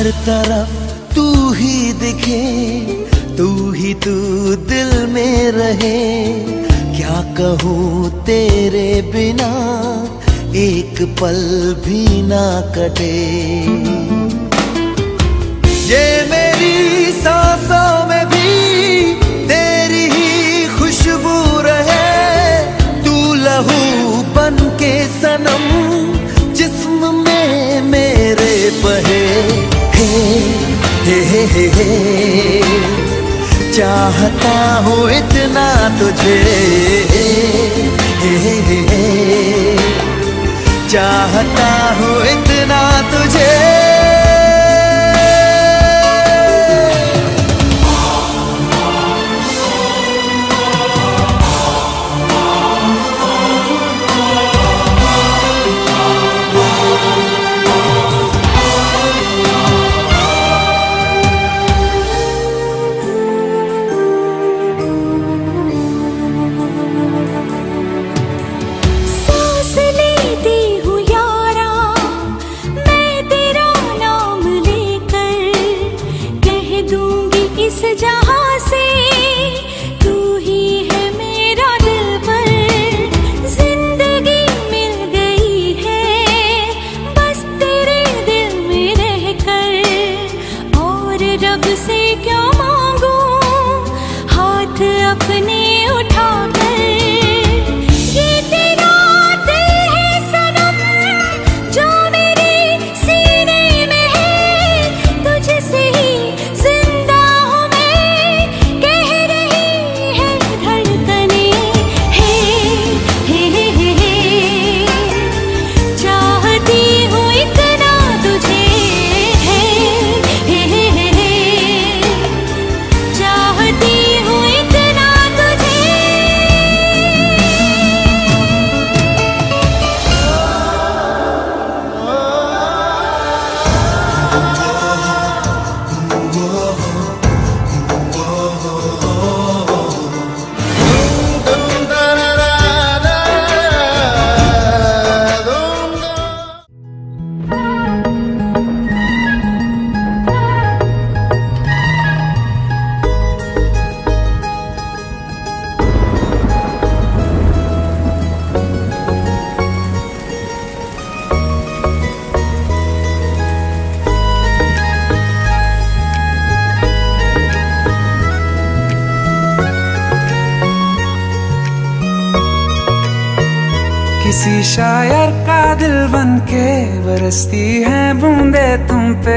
हर तरफ तू ही दिखे, तू ही तू दिल में रहे। क्या कहूँ तेरे बिना एक पल भी ना कटे। ये मेरी सांसों में भी तेरी ही खुशबू रहे। तू लहू बन के सनम जिस्म में मेरे बहे। हे चाहता हूँ इतना तुझे। चाहता हूँ इतना तुझे। जहाँ से तू ही है मेरा दिलबर। जिंदगी मिल गई है बस तेरे दिल में रहकर। और रब से क्या मांगू हाथ अपने उठाकर। ये तेरा दिल है सनम जो मेरे सीने में है। तुझसे ही किसी शायर का दिल बन के बरसती है बूंदे तुम पे।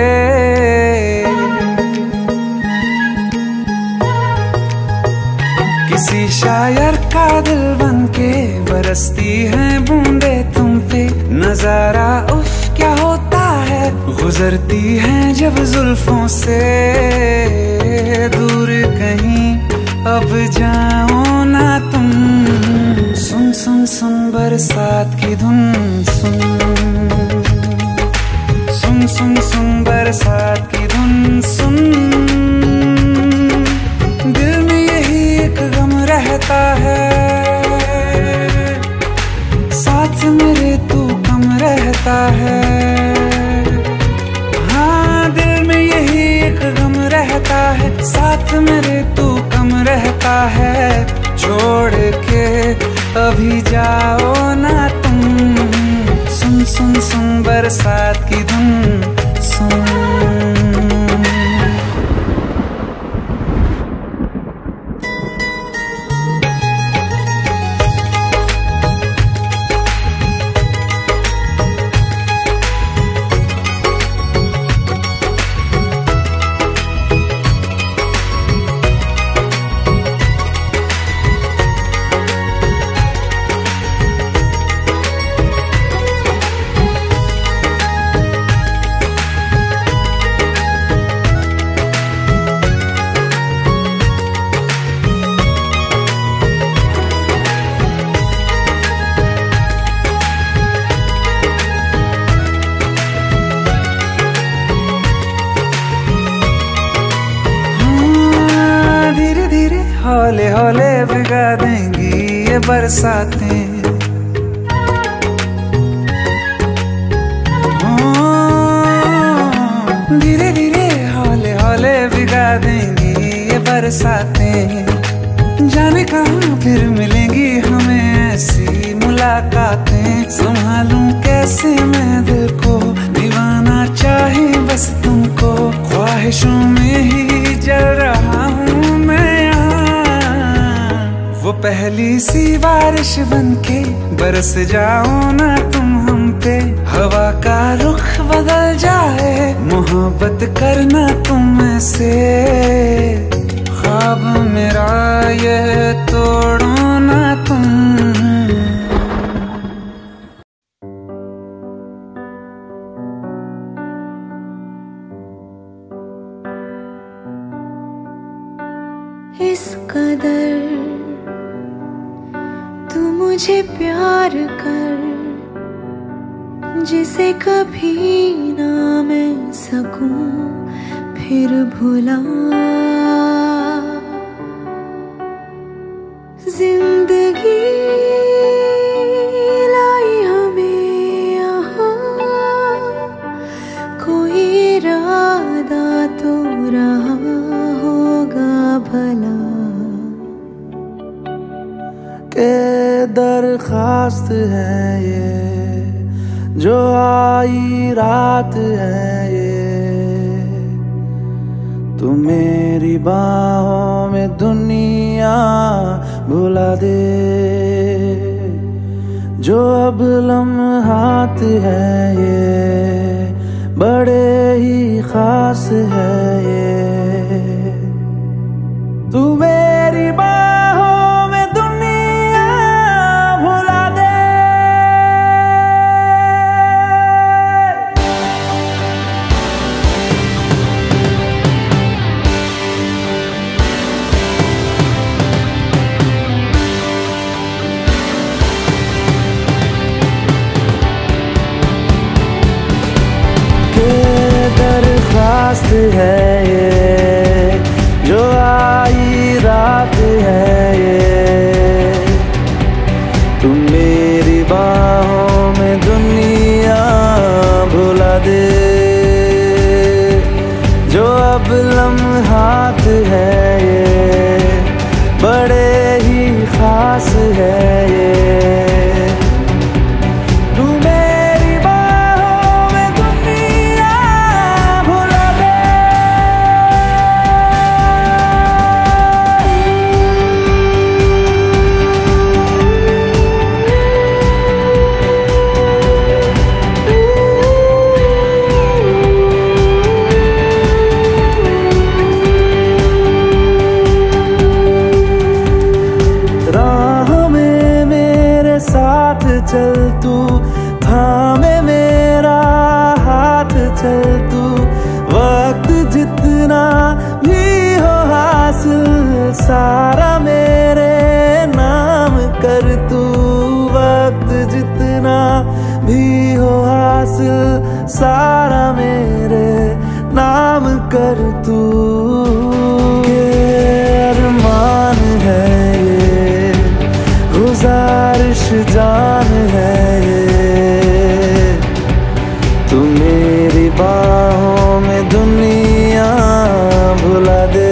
किसी शायर का दिल बन के बरसती है बूंदे तुम पे। नजारा उफ क्या होता है गुजरती है जब जुल्फों से दूर कहीं अब जाओ ना तुम। सुन सुन सुन बरसात की धुन सुन। सुन सुन सुन बरसात की धुन सुन। दिल में यही एक गम रहता है साथ मेरे तू कम रहता है। हाँ दिल में यही एक गम रहता है साथ मेरे तू कम रहता है। छोड़ के अभी जाओ ना तुम। सुन सुन सुन बरसात की धुन सुन। हौले हौले भिगा देंगी ये बरसातें। धीरे धीरे बरसातें, जाने कहाँ फिर मिलेंगी हमें ऐसी मुलाकातें। संभालूं कैसे मैं दिल को, दीवाना चाहे बस तुमको, ख्वाहिशों में ही जल रहा हूँ मैं यहाँ। वो पहली सी बारिश बनके बरस जाओ ना तुम हम पे, हवा का रुख बदल जाए, मोहब्बत करना तुम से। ख्वाब मेरा ये तोड़ो ना तुम। इस कदर तू मुझे प्यार कर, जिसे कभी ना मैं सकूं फिर भुला। जिंदगी लाई हमें यहाँ, कोई इरादा तो रहा होगा भला। के दरखास्त है ये जो आई रात है ये, तू मेरी बाहों में दुनिया भुला दे। जो अब लम्हात है ये बड़े ही खास है ये, तू मेरी बाहों में दुनिया भुला दे। दरखास्त है ये जो आई रात है ये, तू मेरी बाहों में दुनिया भुला दे। जो अब लम्हात है ये बड़े ही खास है ये, चल तू थामे मेरा हाथ, चल तू वक्त जितना भी हो हासिल सारा मेरे नाम कर तू। वक्त जितना भी हो हासिल सारा मेरे नाम कर तू। अरमान है ये गुजारिश जान है ये, तू मेरी बाहों में दुनिया भुला दे।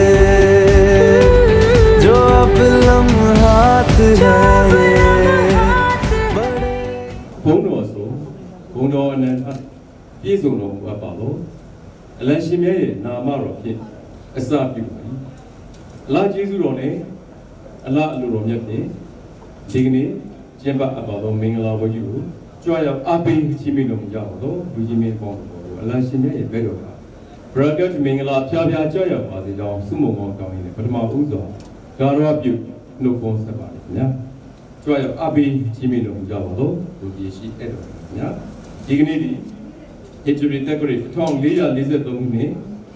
जो अब लम्हात है ये बड़े Bono so, Bono and Izuno Abalo, Alashime, Namaro, a sapi, La Jizurone, a la Luromyaki, Digni, Jemba Abalo, Mingla, you, Joy of Abi Chiminum Yalo, Ujimi Bono, Alashime, Bedo. Brother Mingla, Chavia Joya was the dog, Sumo Monkang, but my Uzo, God of you, no bones about it. Joy of Abi Chiminum Yalo, Ujishi Edo. Dignity, it to decorate Tom Lia Lizard Domini.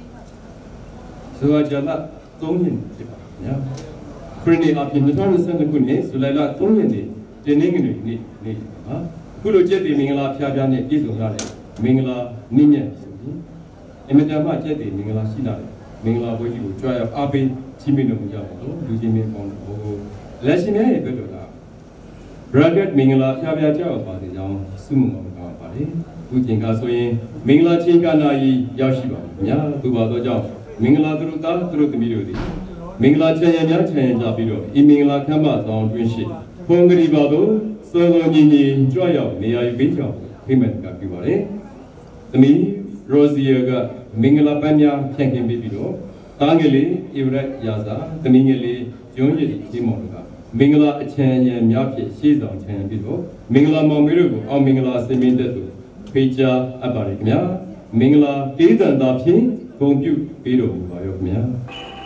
So I just not Tomin. Pretty up in the Thomas and the Gunis, so like that Tomini, the Ningini, Kulu Jetty Mingla Piabiani Izunale, Mingla Nina, Emetama Jetty Mingla Sina, Mingla Boyu, Joy of Abi Chiminum Yalo, Ujimi on Lashine Bedola. Brother Mingla Piabia about the young Sumo. Who think us in Mingla Chinkana Yashiba, Ya, Tuba, မင်္ဂလာသူတို့သားသူတို့သမီးတို့သည်မင်္ဂလာချမ်းရများချမ်းရကြပြီးတော့ဤမင်္ဂလာခမ်းမဆောင်တွင်ရှိဖုန်ကလေးပါတို့စောစောညီညီကြွရောက်နေရာယူပေးကြောင်းဖိမတ်ကပြုပါတယ်သမီးရိုဇီယာကမင်္ဂလာပန်းများဖြန့်ခင်းပေးပြီးတော့သားငယ်လေးဧဝရက်ရာဇာသမီးငယ်လေးကျွန်းရည်ဒီမောင်ကမင်္ဂလာအချမ်းရများဖြင့်ရှေ့ဆောင်ချမ်းပြီးတော့မင်္ဂလာမောင်မေတို့ကိုအောင်မင်္ဂလာစင်မင်းတဲ့သူဖေးချအပ်ပါတယ်ခင်ဗျာမင်္ဂလာတေးတန်သာဖြင့်ဂုဏ်ပြုပေးတော်မူပါရောခင်ဗျာ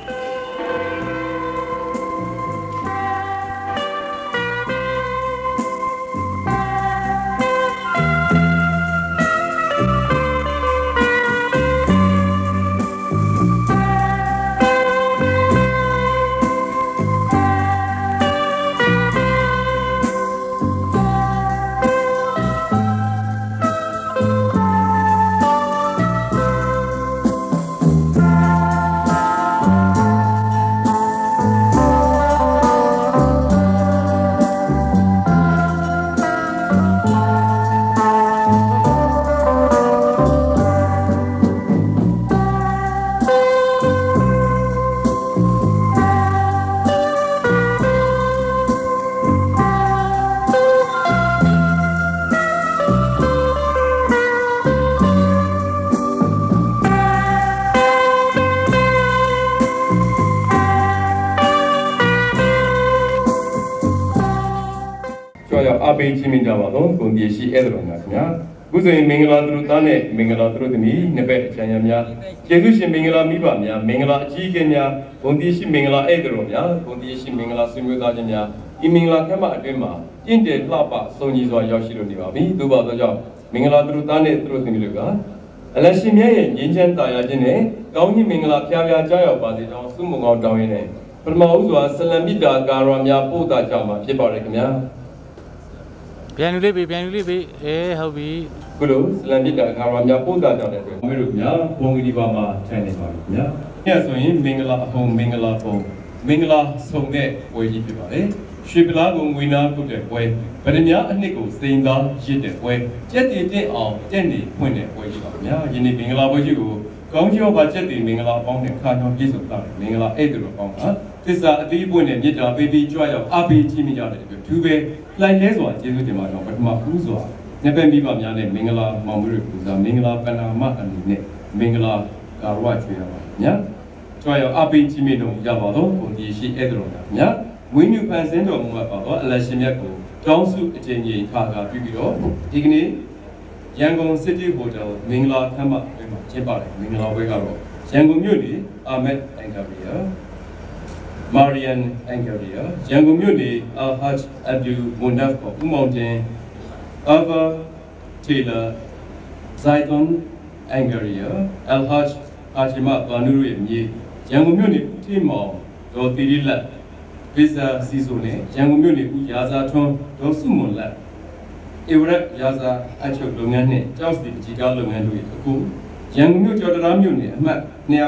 အပိချင်းမိကြပါတော့ဂုဏ်ပြည့်ရှိအဲ့တော်များခင်ဗျာခုဆိုရင်မင်္ဂလာသူတို့သားနဲ့မင်္ဂလာသူတို့သမီးနှစ်ဘက်အချမ်းရများကျေးဇူးရှင်မင်္ဂလာမိဘများမင်္ဂလာအကြီးအကဲများဂုဏ်ပြည့်ရှိမင်္ဂလာအဲ့တော်များဂုဏ်ပြည့်ရှိမင်္ဂလာဆွေမျိုးသားချင်းများဒီမင်္ဂလာခမ်းမအတွင်းမှာတင့်တယ်လှပစုံညီစွာရောက်ရှိလို့နေပါပြီသို့ပါတော့ကြောင့်မင်္ဂလာသူတို့သားနဲ့သူတို့သမီးတို့ကအလရှင်မြတ်ရဲ့ငြိမ်းချမ်းသာယာခြင်းနဲ့ကောင်းကြီးမင်္ဂလာဖျားဖျားကြားရောက်ပါစေကြောင်းဆုမွန်ကောင်းတောင်းရင်းနဲ့ပထမဦးစွာဆလံမိတာကာရများပို့တာကြောင့်မှာဖြစ်ပါတယ်ခင်ဗျာပြန်လူလေးပြီဟုတ်ပြီခုလိုဆလံပြစ်တာအခါမှာများပို့တာကြောင့်တဲ့အတွက်မင်းတို့များဘုံကြီးပါမှာထိုင်နေပါပြီခင်ဗျာ။ညဆိုရင်မင်္ဂလာအဟုံမင်္ဂလာပုံမင်္ဂလာဆုံတဲ့ပွဲကြီးဖြစ်ပါတယ်။ရွှေပလားကိုငွေနာပုတ်တဲ့ပွဲဗဒမြအနှစ်ကိုစိန်သားရစ်တဲ့ပွဲကြက်တည်တဲ့အောင်တက်နေဖွင့်တဲ့ပွဲကြီးပါခင်ဗျာ။ယနေ့မင်္ဂလာပွဲကြီးကိုကောင်းကျော်ပါကြက်တည်မင်္ဂလာပေါင်းတဲ့ခါတော်ပြည့်စုံတာမင်္ဂလာအဲ့တို့ပေါင်းတာသစ္စာအသေးပွင့်တဲ့မြစ်တာပေးပြီးကြွရောက်အားပေးခြင်းမိကြတဲ့အတွက်သူပဲလိုက်လဲစွာကျေးဇူးတင်ပါတော့ပထမဦးစွာနှစ်ဘက်မိဘများနဲ့မင်္ဂလာမောင်မတို့ပူဇော်မင်္ဂလာပဏာမအနေနဲ့မင်္ဂလာကာရဝချွေရပါညာကြွရောက်အားပေးခြင်းမိတော့ရပါတော့ဘုံကြီးရှိအဲ့တို့များညာဝင်းမြူပန်စင်းတော်မူပါတော့အလရှင်မြတ်ကိုတောင်းစုအချိန်ကြီးခါပြီးပြီးတော့ဒီကနေ့ရန်ကုန် City Hotel မင်္ဂလာခမ်းမပွဲမှာကျင်းပတယ်မင်္ဂလာပွဲကတော့ရန်ကုန်မြို့နေအာမက်အန်ကာရီယာမာရီယန်အန်ကာရီယာရန်ကုန်မြို့နေအလ်ဟတ်အဘ်ဒူမွန်နဖ်ကိုဦးမောင်တင်အာဗာတီလာဇိုင်တွန်အန်ကာရီယာအလ်ဟတ်အာချီမာဘာနူရဲ့မြေရန်ကုန်မြို့နေဦးထေးမောင်ဒေါ်တီရီလက်ဗီဇာစီဆိုနဲ့ရန်ကုန်မြို့နေဦးရာဇာထွန်းဒေါ်စုမွန်လက်ဧဝရက်ရာဇာအချုပ်လုပ်ငန်းနဲ့ကျောက်စီပကြီးကားလုပ်ငန်းတို့ရဲ့အခုရန်ကုန်မြို့ကျော်တရားမြို့နယ်အမှတ်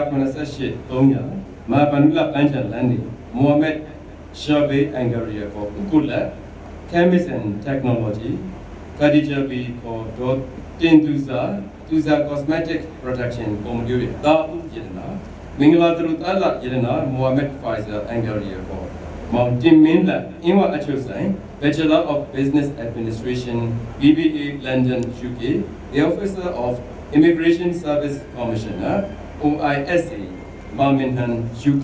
298 300မာပန်နူလာပန်းချန်လန်နေမိုဟာမက်ရှာဘေးအန်ဂရီယာကိုကုလ Chemist and Technology Khadija B for dot Tinduza Cosmetic Protection ပုံမျိုးတွေတာဥယနာမင်္ဂလာသူအလယနာမိုဟာမက်ဖိုင်ဇာအန်ဂရီယာကိုMountain Mainland, Inwa Achosai, Bachelor of Business Administration, BBA, London, UK, the Officer of Immigration Service Commissioner, OISA, Birmingham, UK,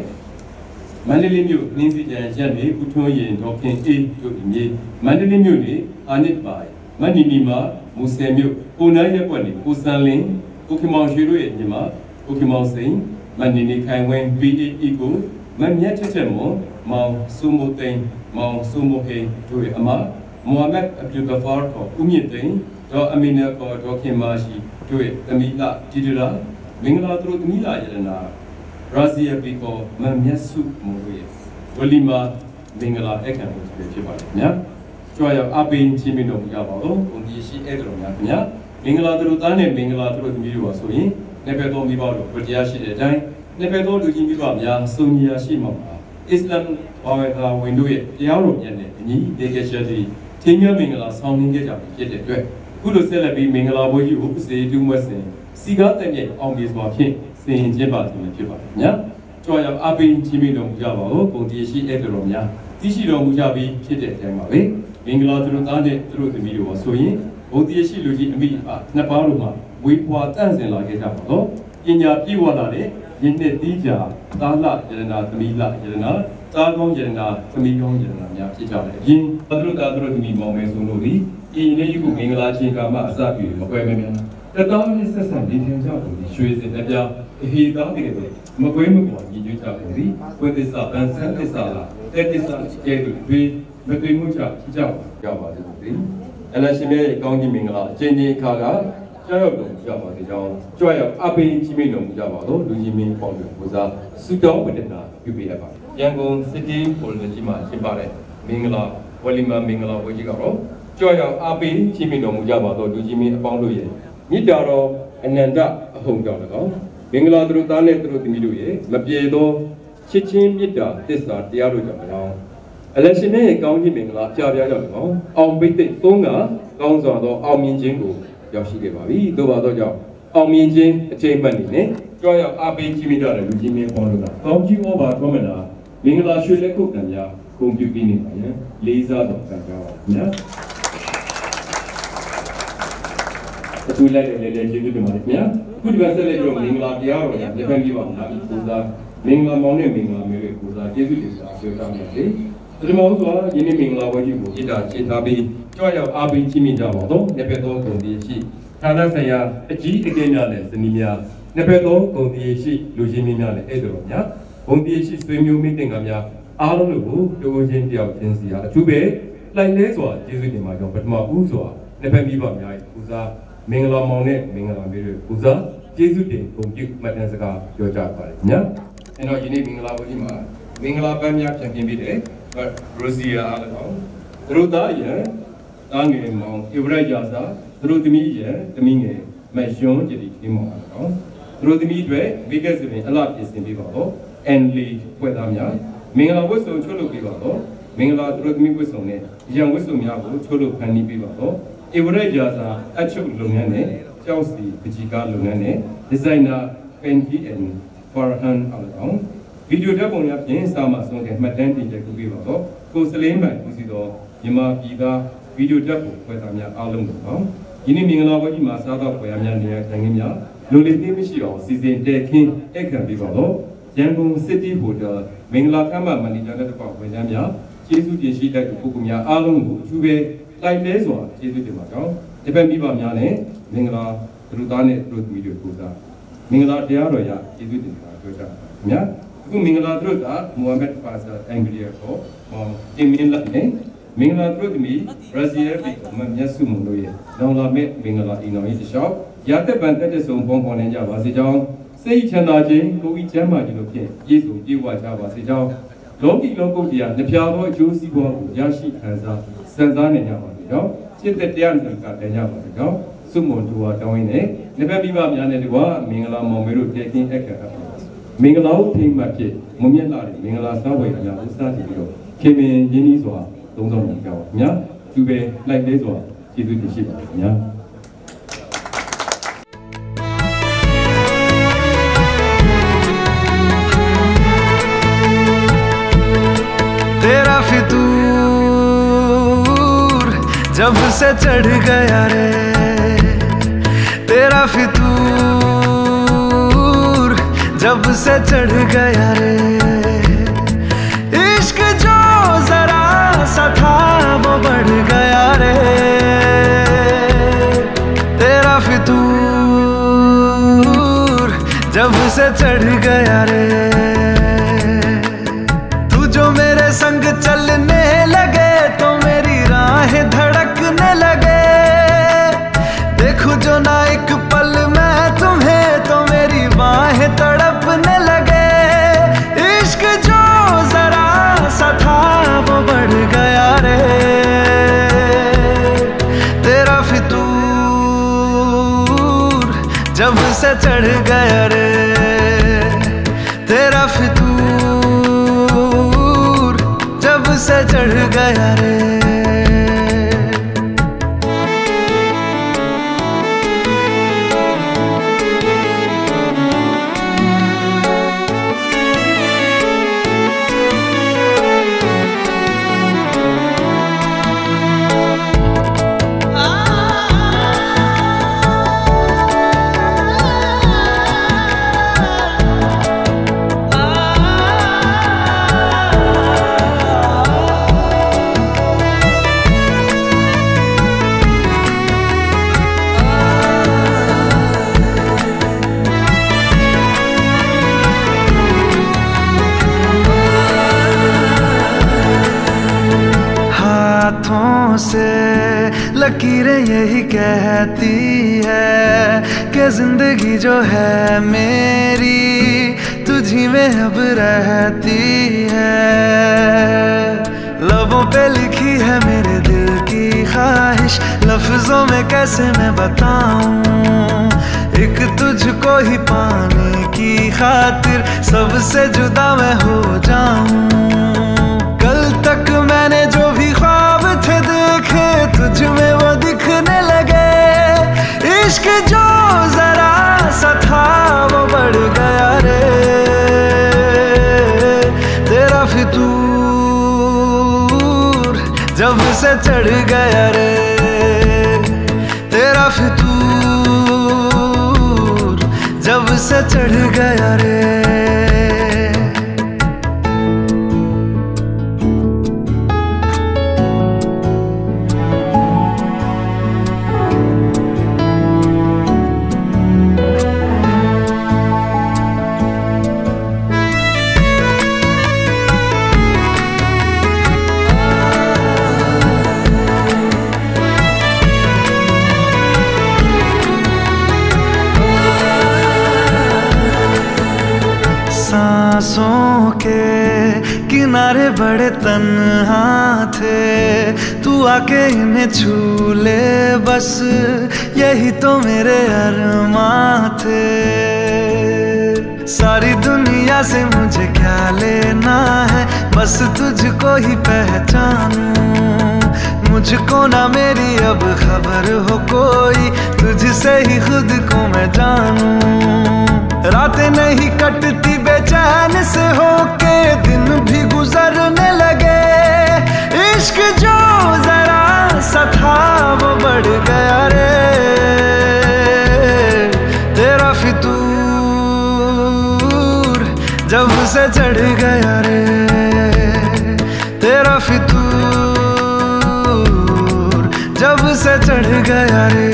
Mandalay, Ninzi Jani, Putoye, Dokin A to Imi, Mandalay, Anit Bai, Manimima, Musemio, Punaya Poni, Pusanling, Pokemon Shiro Nima, Pokemon Sing, Mandini Kaiwen, BA Ego, Mamyatemo, Mount Sumotain, Mount Sumohe, Joy Ama, Mohammed Abdul Gafar, Umiatain, Do Amina, Dokimashi, Joy Amila, Tidula, Mingla through Mila Yelena, Razia Biko, Mamyasu Moe, Walima, Mingala Ekan, Jibaya, Joy of Abin Timino Yabalo, Undishi Edromia, Mingla through Tane, Mingla through Miwa Sui, Nebedo Mibalo, Putiashi Dine, Nebedo looking Mibamia, Sunia Shimama. Islam Waweka window ye, Yaro Yane, Ni, Dekashadi, Tinya Mingala, sounding get up, get it. Good celebrity Mingala, what you say, do must say. Cigar and yet, on this market, စဉ်ကျင်းပခြင်းဖြစ်ပါတယ်။ညာကြွားရောက်အပိချင်းမိတော်မူကြပါဦး။ပုံတည်ရှိဧည့်သည်တော်များသိရှိတော်မူကြပြီးဖြစ်တဲ့အတိုင်းပါပဲ။မင်္ဂလာသူတို့သားနဲ့သူတို့သမီးတို့ပါဆိုရင်ပုံတည်ရှိလူကြီးအမိနှစ်ပါးတို့မှာဝေဖွာတန့်စင်လာခဲ့ကြပါတော့။ပညာပြည့်ဝလာတဲ့ယင်းနှစ်သီးကြာသာလယရနာသမီးလယရနာသားကောင်းယရနာသမီးကောင်းယရနာများဖြစ်ကြတယ်။ယင်းသူတို့သားသူတို့သမီးမောင်မဲဆိုလို့ဒီဤနေ့ယခုမင်္ဂလာချင်းကမှအစပြုမကွဲမများတတော်နဲ့ဆက်ဆံနေထိုင်ကြပုံဒီရွှေစင်တစ်ပြားအဟိသားတွေပဲမကွဲမကွာညီညွတ်ကြပုံဒီဝိသစ္စာပန်ဆန်းသစ္စာလားတဲ့သစ္စာကျဲပြီးမသိမှုကြကြပါစေဒီအလရှင်ရဲ့ကောင်းကြီးမင်္ဂလာအချင်းချင်းအခါကကြောက်ရောက်တော်ကြပါစေကြောင်းကြွရောက်အပိကြီးမိတော်မူကြပါတော့လူကြီးမင်းပေါင်းတို့ပူဇာဆုတောင်းဝတ္တနာပြုပေးရပါတယ်ရန်ကုန်စီတီပိုလ်ကြီးမှာကျင်းပတဲ့မင်္ဂလာဝလီမာမင်္ဂလာဝေကြီးကတော့ကြွရောက်အပိကြီးမိတော်မူကြပါတော့လူကြီးမင်းအပေါင်းတို့ရဲ့မြစ်တာတော်အနန္တအဟုန်ကြောင့်၎င်းမင်္ဂလာသူတို့သားနဲ့သူတို့သမီးတို့ရဲ့မပြေသောချစ်ချင်းမြတ်တာသစ္စာတရားတို့ကြောင့်၎င်းအလရှင်ရဲ့ကောင်းကြီးမင်္ဂလာကြားပြားကြောင့်၎င်းအောင်ပိတ်သိသုံးကကောင်းစွာသောအောင်မြင်ခြင်းကိုရောက်ရှိခဲ့ပါပြီ။သို့ပါတော့ကြောင့်အောင်မြင်ခြင်းအချိန်မှန်နေနဲ့ကြွားရောက်အားပေးကြီးမိတဲ့လူကြီးမင်းပေါင်းတို့ကကောင်းကြီးဩဘာထွန်းမနာမင်္ဂလာရွှေလက်ခုပ်တံများဂုဏ်ပြုပြီးနေပါရင်လေးစားတော်ကံကြောင်းပါဗျာ။အထူးလိုက်လည်းကျေးဇူးတင်ပါတယ်ခင်ဗျာခုဒီဘက်ဆက်လက်ပြီးမင်္ဂလာတရားတော်ရပြန်ပြီးပါမယ်ပူဇာမင်္ဂလာမောင်နဲ့မင်္ဂလာမျိုးတွေပူဇာကျေးဇူးတင်စွာပြောကြပါမယ်လေပထမဆုံးယနေ့မင်္ဂလာဝကြီးကိုဣတာချေထားပြီးကြွရောက်အားပေးကြီးမြင့်ကြပါတော့နှစ်ဖက်သောဂုဏ်တည်ရှိဌာနဆိုင်ရာအကြီးအကဲများနဲ့ဇနီးများနှစ်ဖက်သောဂုဏ်တည်ရှိလူချင်းများနဲ့ဧည့်သည်တော်များဂုဏ်တည်ရှိဆွေမျိုးမိတ်တင်ကများအားလုံးတို့ကိုတိုးချင်းတယောက်ချင်းစီအားအထူးပဲလိုက်လဲစွာကျေးဇူးတင်ပါကြောင်းပထမဦးစွာနှစ်ဖက်မိဘများပူဇာမင်္ဂလာမောင်နဲ့မင်္ဂလာမျိုးတွေပူဇာကျေးဇူးတင်ဂုဏ်ပြုမှတ်တမ်းစကားပြောကြပါတယ်ညာအဲ့တော့ယနေ့မင်္ဂလာဝကြီးမှာမင်္ဂလာပန်းများပြန်ပြင်ပြီးတဲ့ရိုစီယာအားလုံးသူတို့သားရဲ့တားငယ်မောင်ဧဝရယာစာသူတို့သမီးရဲ့သမီးငယ်မယွန်းကြည်ဒီမောင်အားလုံးသူတို့သမီးတွေမိကဆိုရင်အလားပြင်ဆင်ပေးပါတော့အန်လီဖွဲ့သားများမင်္ဂလာဝတ်စုံချုပ်လုပ်ပေးပါတော့မင်္ဂလာသူတို့သမီးဝတ်စုံနဲ့ရန်ဝတ်စုံများကိုချုပ်လုပ်ဖန်တီးပေးပါတော့ဧဝရယာစာအချုပ်လုပ်ငန်းနဲ့ကျောက်စီပကြီးကားလုပ်ငန်းနဲ့ဒီဇိုင်နာပန်ဂျီအန်ဖာဟန်အားလုံးဗီဒီယိုဓာတ်ပုံများဖြင့်စာမဆုံးတဲ့မှတ်တမ်းတင်ချက်ကိုပေးပါတော့ကိုစလင်းပိုင်ဦးစီးသောမြန်မာပြည်သားဗီဒီယိုဓာတ်ပုံဖွဲ့သားများအားလုံးကိုယနေ့မင်္ဂလာပွဲကြီးမှာစားသောက်ပွဲများနေရာထိုင်ခင်းများလူလေးသေးမရှိအောင်စီစဉ်တဲခင်းအခမ်းပေးပါတော့ရန်ကုန်စီတီဟိုတယ်မင်္ဂလာခမ်းမမန်နေဂျာနဲ့တပောက်ဝန်ထမ်းများကျေးဇူးတင်ရှိတဲ့ပုဂ္ဂိုလ်များအားလုံးကိုအထူးပဲလိုက်လဲစွာကျေးဇူးတင်ပါကြောင်းဒီဘက်မိဘများနဲ့မင်္ဂလာသူတို့သားနဲ့သူတို့သမီးတွေကိုစားမင်္ဂလာတရားတော်ရကျေးဇူးတင်ပါပြောကြပါခင်ဗျာအခုမင်္ဂလာသူတို့ကမိုဟာမက်ဖာဆာအင်္ဂလိပ်ကိုတင်မင်းလက်နဲ့မင်္ဂလာသူတို့သမီးဘရာဇီးပြည်ကမြတ်စုမုံတို့ရဲ့နောင်လာမဲ့မင်္ဂလာအိမ်တော်ကြီးတစ်လျှောက်ရတဲ့ပန်တက်တဲ့ဆုံးပေါင်းပေါင်းနေကြပါစေကြောင်းစိတ်ချမ်းသာခြင်းကိုယ်ဤချမ်းသာခြင်းတို့ဖြင့်ပြည့်စုံပြေဝကြပါစေကြောင်းလောကီလောကုတ္တရာနှပြသောအကျိုးစီးပွားကိုရရှိခံစားစံစားနေကြပါစေကြောင်းစိတ်တရားနဲ့ကတည်းကပါစေကြောင်းစုမုံတူဝါတောင်းရင်းနဲ့နှစ်ဖက်မိဘများနဲ့တကွာမင်္ဂလာမောင်မေတို့တည်ခင်းအခမ်းအနားမင်္ဂလာဥထိမှတ်ဖြစ်မမြတ်လာတဲ့မင်္ဂလာစားဝယ်များဥစားတည်ပြီးတော့ခင်မင်ရင်းနှီးစွာသုံးဆောင်နေကြပါခင်ဗျာသူပဲလိုက်လဲစွာကျေးဇူးတင်ရှိပါခင်ဗျာ तेरा फितूर जब से चढ़ गया रे तेरा फितूर जब से चढ़ गया रे इश्क जो जरा सा था वो बढ़ गया रे तेरा फितूर जब से चढ़ गया रे तू जो मेरे संग चलने लगे तो मेरी राहें धड़कने लगे देखो जो ना एक पल मैं तुम्हें तो मेरी बाहें तड़पने लगे इश्क जो जरा सा था वो बढ़ गया रे तेरा फितूर जब से चढ़ गया रे तेरा फितूर जब से चढ़ गया रे हाथों से लकीरें यही कहती है कि जिंदगी जो है मेरी तुझी में अब रहती है। लबों पे लिखी है मेरे दिल की ख्वाहिश, लफ्जों में कैसे मैं बताऊं, एक तुझको ही पाने की खातिर सबसे जुदा मैं हो जाऊं। कल तक मैंने जो भी ख्वाब थे देखे तुझ में वो दिखने लगे, इश्क जो जरा सा था वो बढ़ गया रे, तेरा फितूर जब से चढ़ गया रे, तेरा फितूर जब से चढ़ गया रे। सांसों के किनारे बड़े तन्हा थे, तू आके इन्हें छू ले बस यही तो मेरे अरमां थे। सारी दुनिया से मुझे क्या लेना है, बस तुझको ही पहचानूं, मुझको ना मेरी अब खबर हो कोई, तुझसे ही खुद को मैं जानूं। रातें नहीं कटती बेचैन से होके, दिन भी गुजरने लगे, इश्क जो जरा सा था वो बढ़ गया रे, तेरा फितूर जब से चढ़ गया रे, तेरा फितूर जब से चढ़ गया रे।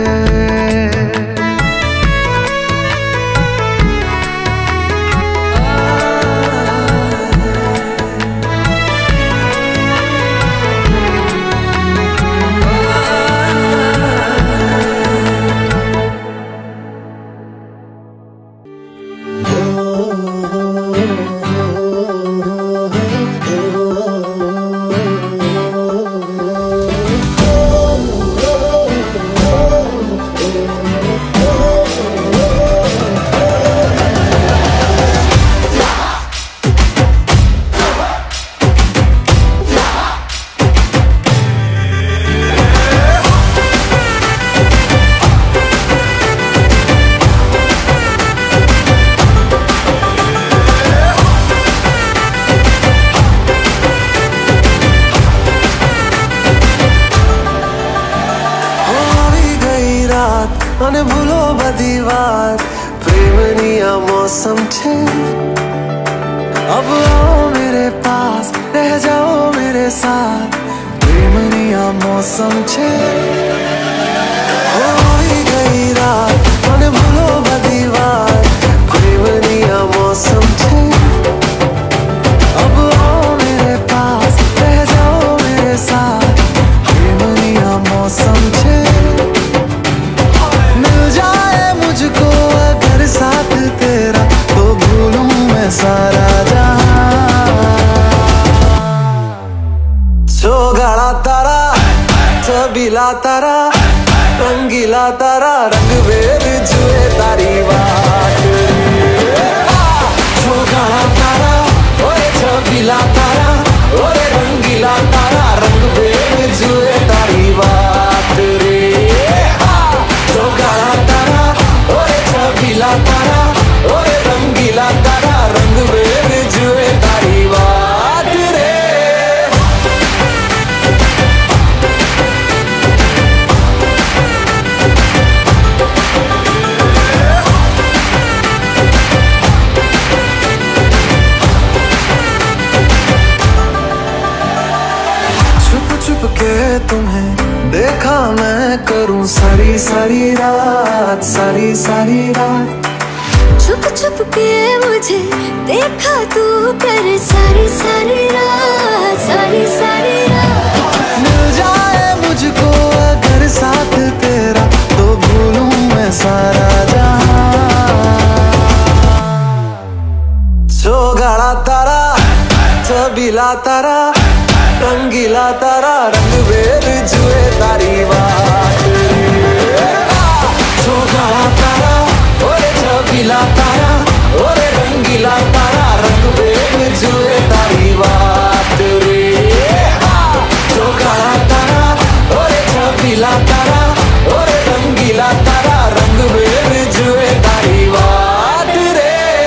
અને ભૂલો બધી વાત પ્રેમની આ મૌસમ છે, अब आओ मेरे पास रह जाओ मेरे साथ, प्रेमनी आ मौसम छे। होई गई रात અને ભૂલો બધી વાત પ્રેમની આ मौसम छे, अब आओ मेरे पास रह जाओ मेरे साथ, प्रेमनी आ मौसम छे। मुझको अगर साथ तेरा तो भूलूं मैं सारा जहां। चौगाड़ा तारा छबीला तारा रंगीला तारा रंग वेद जुए तारी बात। चौगाड़ा तारा ओए छबीला तारा ओए रंगीला तारा रंग वेद जुए तारी बात रे। चौगाड़ा तारा ओए छबीला तारा ओए रंगीला तारा रंग वेद जुए तारी बात रे। छुप छुप के तुम्हें देखा मैं करूं सारी सारी रात, सारी सारी रात। छुप छुप के मुझे देखा तू कर सारी सारी रात, सारी सारी रात। रंगीला तारा रंग बेर जुए तारी बात रे। छोकरा तारा ओरे छबीला तारा ओरे रंगीला तारा रंग बेर जुए तारी बात रे। छोकरा तारा ओरे छबीला तारा ओरे रंगीला तारा रंग बेर जुए तारी बात रे।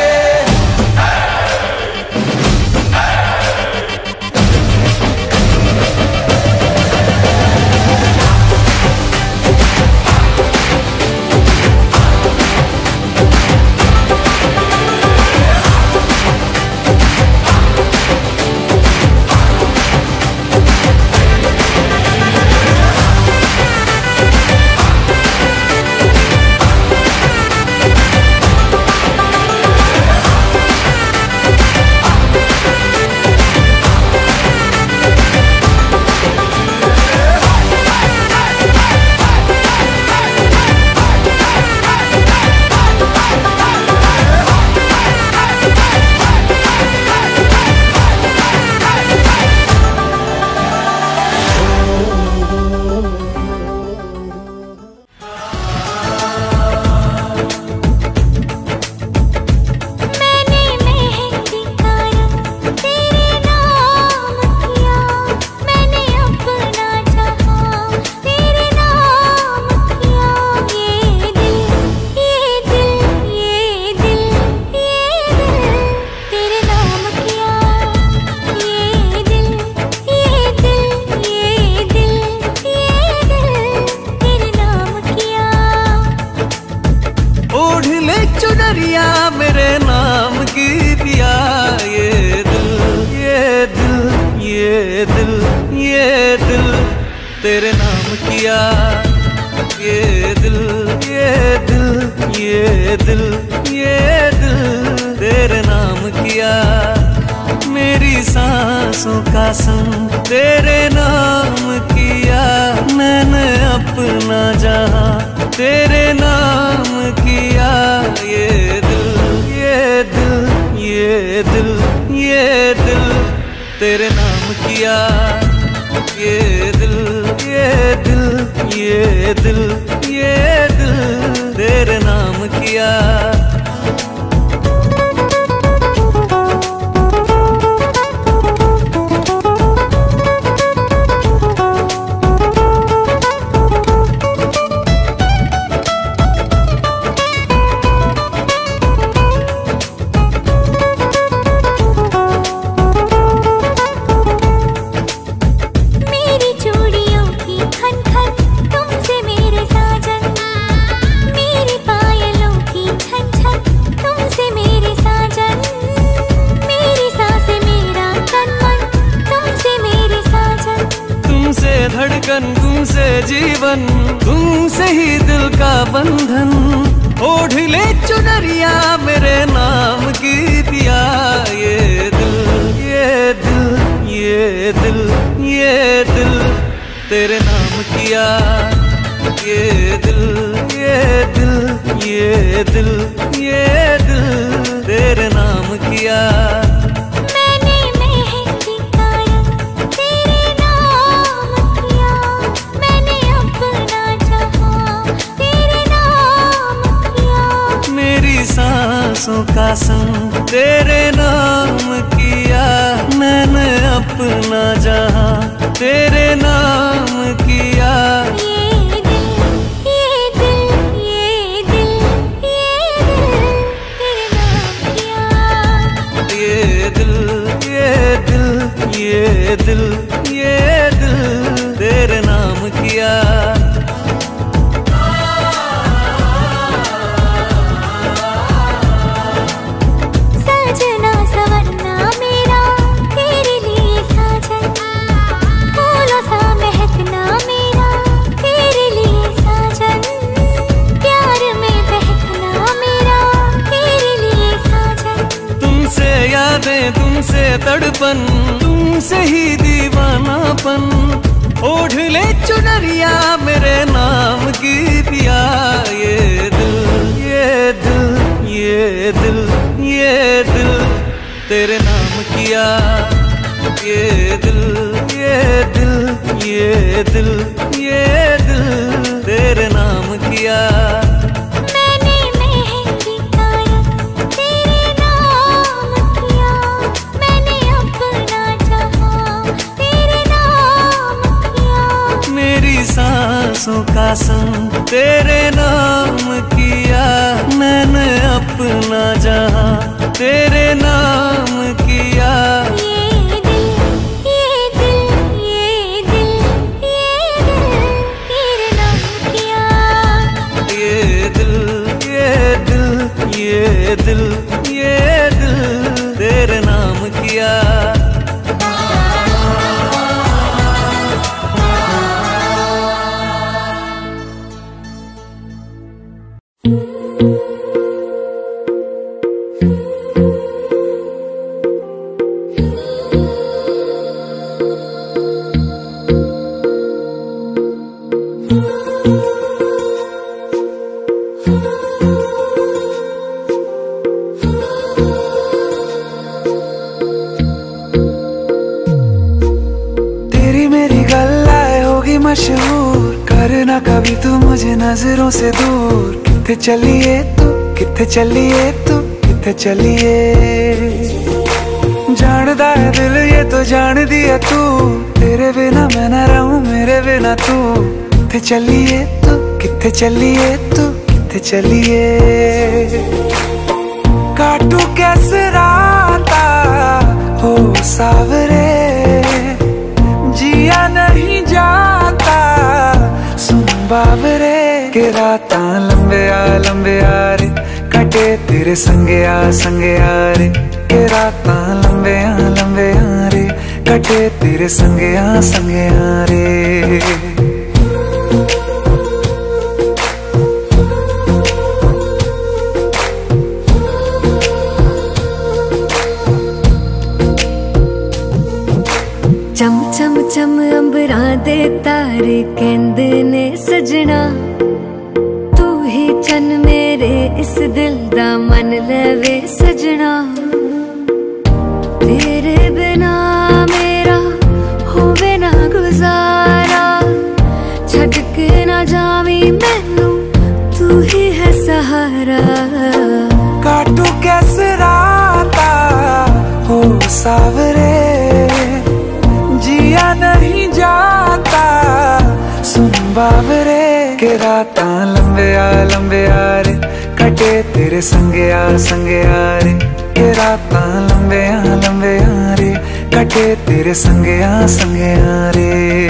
मेरे नाम की पिया ये दिल ये दिल ये दिल ये दिल तेरे नाम किया। ये दिल ये दिल ये दिल ये दिल तेरे नाम किया। मेरी सांसों का संग तेरे नाम किया। मैंने अपना जहां तेरे नाम किया। ये दिल ये दिल ये दिल ये दिल तेरे नाम किया। ये दिल ये दिल ये दिल ये दिल तेरे नाम किया। धड़कन तुमसे जीवन तुमसे ही दिल का बंधन। ओढ़ ले चुनरिया मेरे नाम की पिया। ये दिल ये दिल ये दिल ये दिल तेरे नाम किया। ये दिल ये दिल ये दिल ये दिल तेरे नाम किया। सांसों का संग तेरे नाम किया। मैंने अपना जहां तेरे नाम किया। ये दिल ये दिल ये दिल ये दिल तेरे नाम किया। ये दिल ये दिल ये दिल ये दिल तेरे नाम किया। तुमसे तड़पन तुमसे ही दीवानापन। ओढ़ ले चुनरिया मेरे नाम की पिया। ये दिल ये दिल ये दिल ये दिल तेरे नाम किया। ये दिल ये दिल ये दिल ये दिल तेरे नाम किया। मैंने मेहंदी काया तेरे नाम किया, मैंने अपना जहां तेरे नाम किया। मेरी सांसों का संग तेरे नाम किया, मैंने अपना जहां तेरे नाम किया। ये दिल ये दिल ये दिल ये दिल तेरे नाम किया। ये दिल ये दिल ये दिल ये दिल तेरे नाम किया। तेरी मेरी गल्लाए होगी मशहूर, करना कभी तू मुझे नजरों से दूर। किथे चलिए तू किथे चलिए तू किथे चलिए, जानदा है दिल ये तो जान दिया तू, तेरे बिना मैं न रहूं मेरे बिना तू। किथे चलिए तू किथे चलिए तू किथे चलिए, काटू कैसे राता हो सावरे, जिया नहीं जाता सुन बाबरे। के राता लंबे आ रे, कटे तेरे संगे आ रे। के राता लंबे आ रे, कटे तेरे संगे आ रे। चम चम चम अंबरां दे तारे कहंदे ने सजना, तू ही चन मेरे इस दिल दा मन लवे सजना। तेरे बिना मेरा होवे ना गुजारा, छड़ के ना जावी मैनू तू ही है सहारा। काटू कैसे राता हो सावरे, जिया नहीं जाता सुन बाबरे। के राता लंबे आ रे, कटे तेरे संगे आ रे। के राता लंबे आ रे, कटे तेरे संगे आ रे।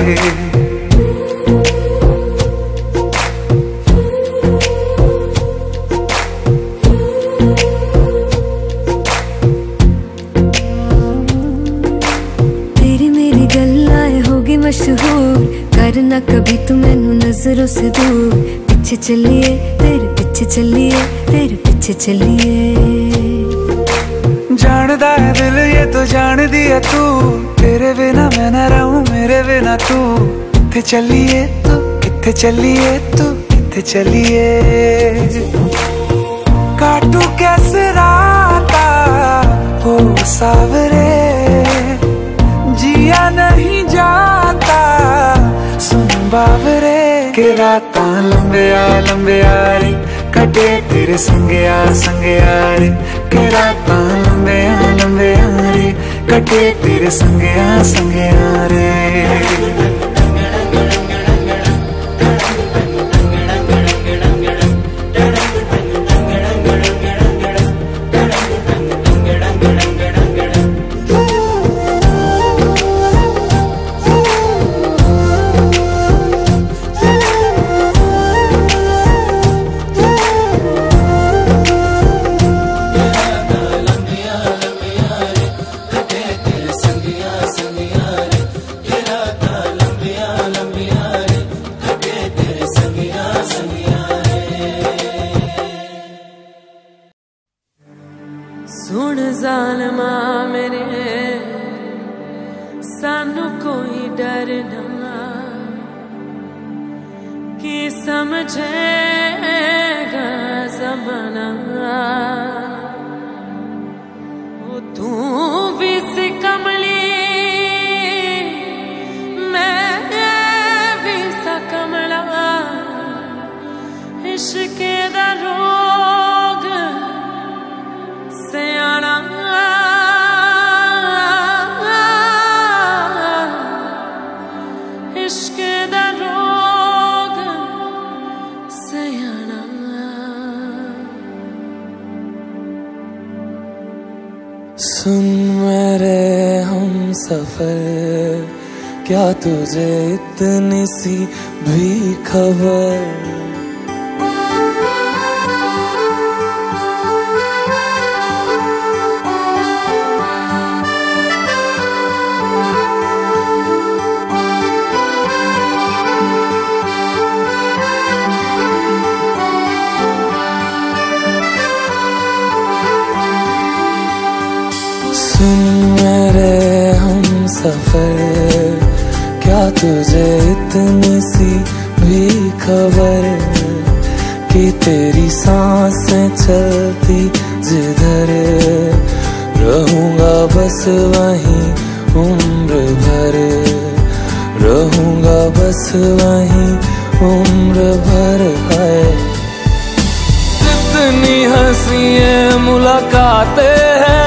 मशहूर, करना कभी तू मैनू नजरों से दूर। पीछे चलिए तेरे पीछे चलिए तेरे पीछे चलिए, जानदा है दिल ये तो जान दिया तू, तेरे बिना मैं न रहूं मेरे बिना तू। किथे चलिए तू किथे चलिए तू किथे चलिए, काटू कैसे राता हो सावरे, जिया नहीं जाता सुन बाबरे। के राता लंबे आ रे, कटे तेरे संगे आ रे। के राता लंबे आ रे, कटे तेरे संगे आ रे। सुन जालमा मेरे सानू कोई डर ना, कि समझेगा ज़माना। वो तू भी सी कमली सफर, क्या तुझे इतनी सी भी खबर? मेरे हम सफर, क्या तुझे इतनी सी भी खबर कि तेरी सांसें चलती जिधर, रहूंगा बस वहीं उम्र भर, रहूंगा बस वहीं उम्र भर। है जितनी हंसियां मुलाकातें हैं,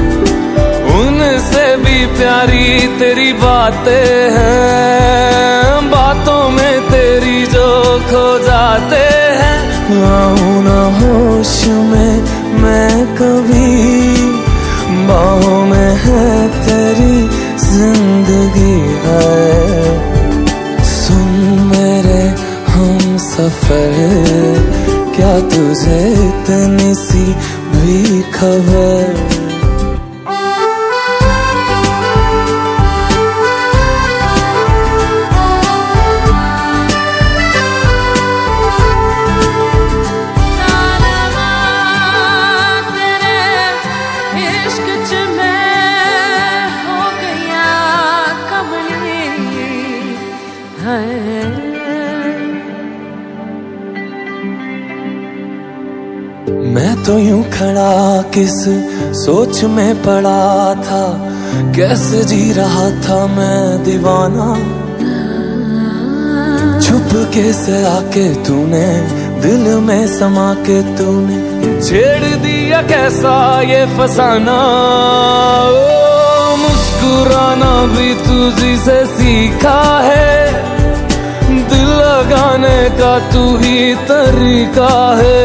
उनसे भी प्यारी तेरी बातें हैं, बातों में तेरी जो खो जाते हैं। आऊं ना होश में मैं कभी, बाहों में है तेरी जिंदगी है। सुन मेरे हम सफर, क्या तुझे इतनी सी भी खबर? मैं तो यूं खड़ा किस सोच में पड़ा था, कैसे जी रहा था मैं दीवाना। छुप के से आके तूने दिल में समा के तूने छेड़ दिया कैसा ये फसाना। ओ मुस्कुराना भी तुझी से सीखा है, दिल लगाने का तू ही तरीका है।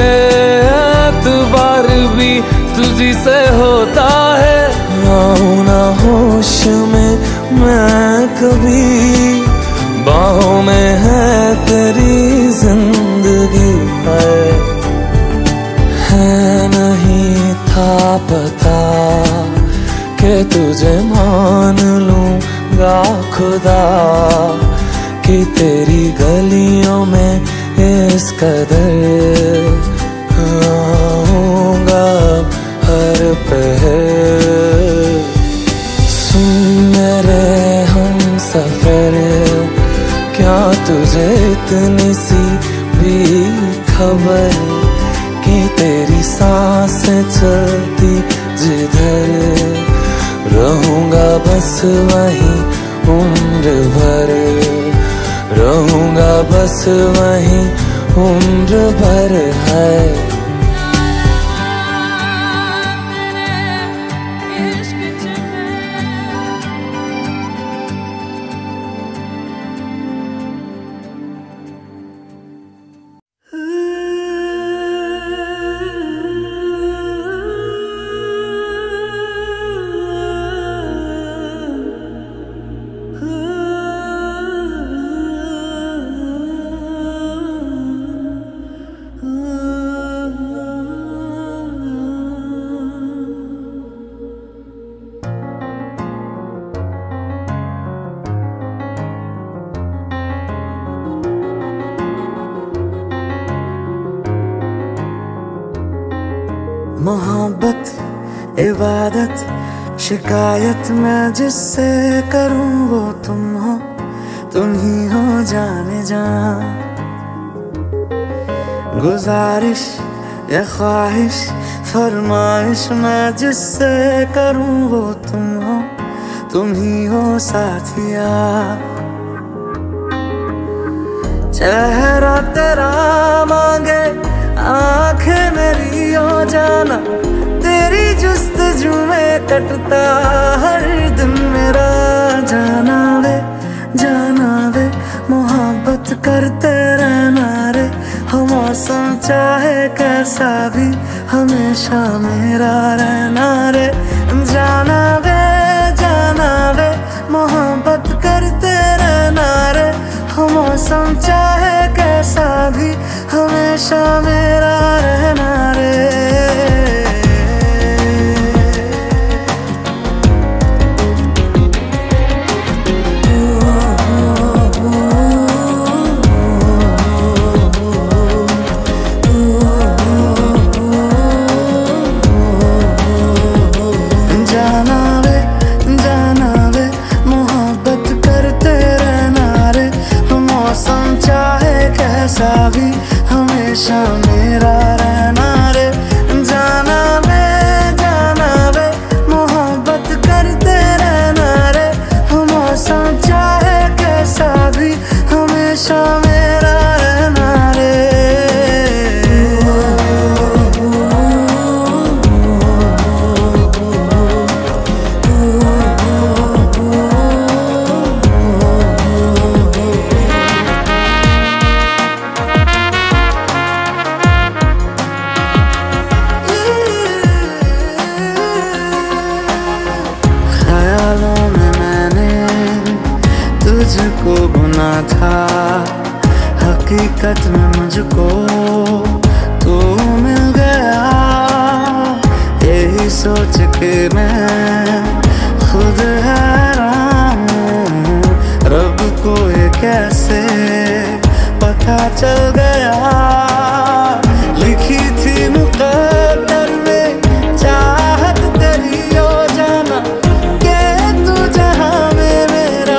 एतबार भी तुझी से होता है, आऊं ना होश में मैं कभी, बाहों में है तेरी जिंदगी है नहीं था पता कि तुझे मान लूंगा खुदा, कि तेरी गलियों में इस कदर आऊंगा हर पहर। सुन मेरे हम सफर, क्या तुझे इतनी सी भी खबर कि तेरी सांसें चलती जिधर, रहूंगा बस वहीं उम्र भर, रहूंगा बस वहीं उम्र भर। है मोहब्बत इबादत शिकायत मैं जिससे करूं वो तुम हो, तुम ही हो जाने जा। गुजारिश या ख्वाहिश फरमाइश मैं जिससे करूं वो तुम हो, तुम ही हो साथिया। चेहरा तेरा मांगे आंखें मेरी हो जाना, तेरी जुस्तजू में कटता हर दिन मेरा। जाना वे मोहब्बत करते रहना रे, हम मौसम चाहे कैसा भी हमेशा मेरा रहना रे। जाना वे हमेशा मेरा रहना रे। कैसा भी हमेशा मेरा रहना रे। जाना वे मोहब्बत करते रहना रे। मौसम चाहे कैसा भी हमेशा मेरा रहना रे। तुझको गुना था, हकीकत में मुझको तू मिल गया। यही सोच के मैं खुद हैरान हूँ, रब को ये कैसे पता चल गया। लिखी थी मुकद्दर में चाहत तेरी हो जाना, के तू जहाँ में मेरा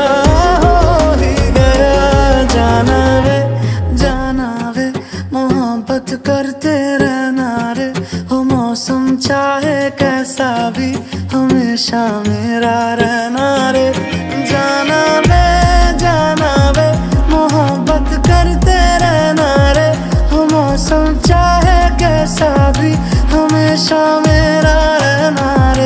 मोहब्बत करते रहना रे। हो मौसम चाहे कैसा भी हमेशा मेरा रहना रे। जाना वे मोहब्बत करते रहना रे। हो मौसम चाहे कैसा भी हमेशा मेरा रहना रे।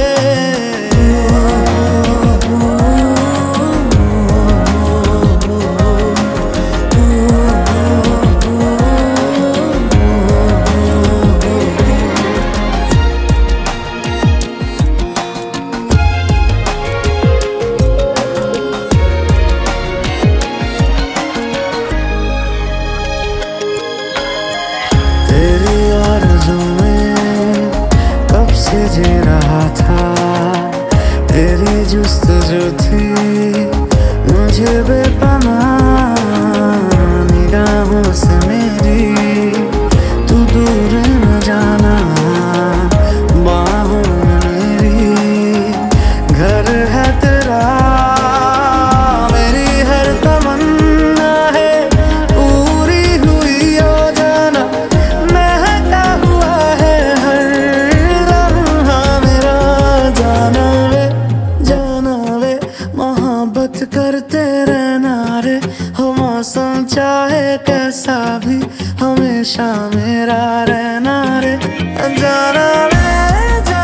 जी रहा था तेरी जुस्तजू थी मुझे बेपनाह निगाहों से मेरी तू दूर न जाना। बाहों में मेरी घर है तेरा, मेरी हर तमन्ना है पूरी हुई हो जाना। महका हुआ है हर मोहब्बत करते रहना रे। हो मौसम चाहे कैसा भी हमेशा मेरा रहना रे। जाना वे